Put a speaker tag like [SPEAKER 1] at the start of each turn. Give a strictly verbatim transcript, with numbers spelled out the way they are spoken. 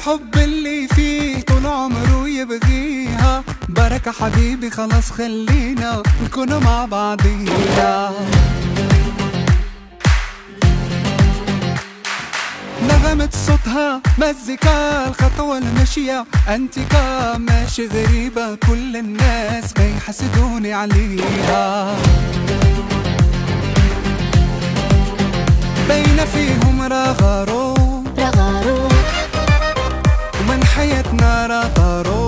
[SPEAKER 1] الحب اللي فيه طول عمره يبغيها. بركة حبيبي خلاص خلينا نكون مع بعضينا. نغمة صوتها مزيكا الخطوة المشية انتيكا، ماشي غريبة كل الناس بيحسدوني عليها. بين فيهم رغارو
[SPEAKER 2] رغارو
[SPEAKER 1] ومن حياتنا رغارو